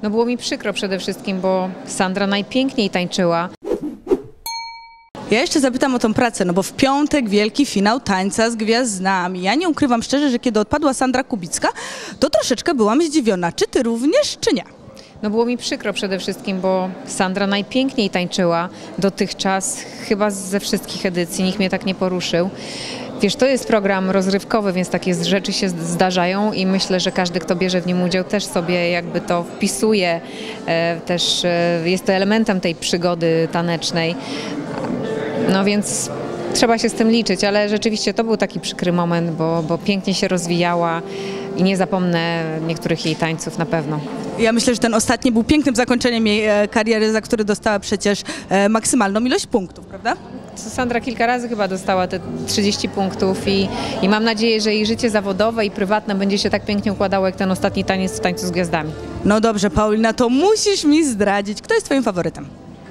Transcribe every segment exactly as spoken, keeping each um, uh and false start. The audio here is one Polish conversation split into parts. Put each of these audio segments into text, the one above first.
No było mi przykro przede wszystkim, bo Sandra najpiękniej tańczyła. Ja jeszcze zapytam o tą pracę, no bo w piątek wielki finał Tańca z Gwiazdami. Ja nie ukrywam szczerze, że kiedy odpadła Sandra Kubicka, to troszeczkę byłam zdziwiona. Czy ty również, czy nie? No było mi przykro przede wszystkim, bo Sandra najpiękniej tańczyła dotychczas, chyba ze wszystkich edycji, nikt mnie tak nie poruszył. Wiesz, to jest program rozrywkowy, więc takie rzeczy się zdarzają i myślę, że każdy, kto bierze w nim udział, też sobie jakby to wpisuje, e, też e, jest to elementem tej przygody tanecznej. No więc trzeba się z tym liczyć, ale rzeczywiście to był taki przykry moment, bo, bo pięknie się rozwijała i nie zapomnę niektórych jej tańców na pewno. Ja myślę, że ten ostatni był pięknym zakończeniem jej e, kariery, za który dostała przecież e, maksymalną ilość punktów, prawda? Sandra kilka razy chyba dostała te trzydzieści punktów i, i mam nadzieję, że jej życie zawodowe i prywatne będzie się tak pięknie układało, jak ten ostatni taniec w Tańcu z Gwiazdami. No dobrze, Paulina, to musisz mi zdradzić, kto jest twoim faworytem?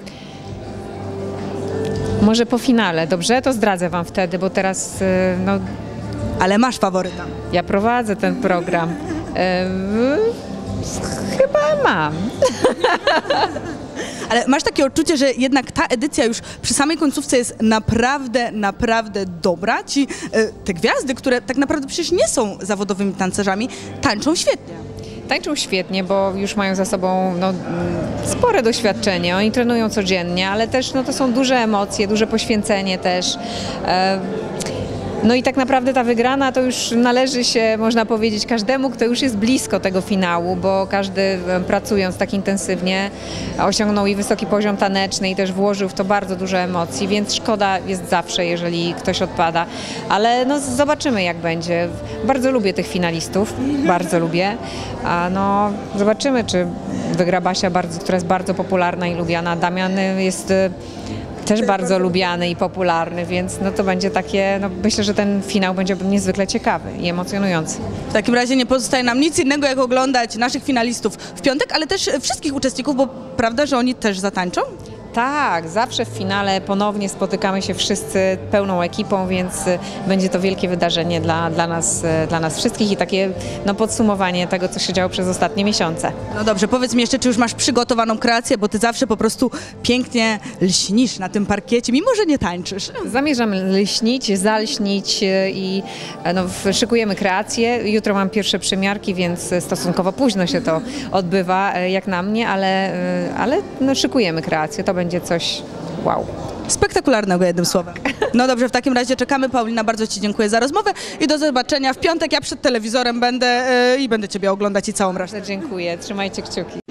Może po finale, dobrze? To zdradzę wam wtedy, bo teraz no, Ale masz faworyta. ja prowadzę ten program. E, chyba mam. Ale masz takie odczucie, że jednak ta edycja już przy samej końcówce jest naprawdę, naprawdę dobra? Ci e, te gwiazdy, które tak naprawdę przecież nie są zawodowymi tancerzami, tańczą świetnie. Tańczą świetnie, bo już mają za sobą no, spore doświadczenie. Oni trenują codziennie, ale też no, to są duże emocje, duże poświęcenie też. E, No i tak naprawdę ta wygrana to już należy się, można powiedzieć, każdemu, kto już jest blisko tego finału, bo każdy pracując tak intensywnie osiągnął i wysoki poziom taneczny i też włożył w to bardzo dużo emocji, więc szkoda jest zawsze, jeżeli ktoś odpada. Ale no zobaczymy, jak będzie. Bardzo lubię tych finalistów, bardzo lubię. A no zobaczymy, czy wygra Basia, bardzo, która jest bardzo popularna i lubiana. Damian jest też bardzo lubiany i popularny, więc no to będzie takie, no myślę, że ten finał będzie niezwykle ciekawy i emocjonujący. W takim razie nie pozostaje nam nic innego, jak oglądać naszych finalistów w piątek, ale też wszystkich uczestników, bo prawda, że oni też zatańczą? Tak, zawsze w finale ponownie spotykamy się wszyscy pełną ekipą, więc będzie to wielkie wydarzenie dla, dla, nas, dla nas wszystkich i takie no, podsumowanie tego, co się działo przez ostatnie miesiące. No dobrze, powiedz mi jeszcze, czy już masz przygotowaną kreację, bo ty zawsze po prostu pięknie lśnisz na tym parkiecie, mimo że nie tańczysz. Zamierzam lśnić, zalśnić i no, szykujemy kreację. Jutro mam pierwsze przymiarki, więc stosunkowo późno się to odbywa, jak na mnie, ale, ale no, szykujemy kreację. To będzie coś wow. Spektakularnego, jednym słowem. No dobrze, w takim razie czekamy. Paulina, bardzo ci dziękuję za rozmowę i do zobaczenia w piątek. Ja przed telewizorem będę yy, i będę ciebie oglądać i całą resztę. Dziękuję, trzymajcie kciuki.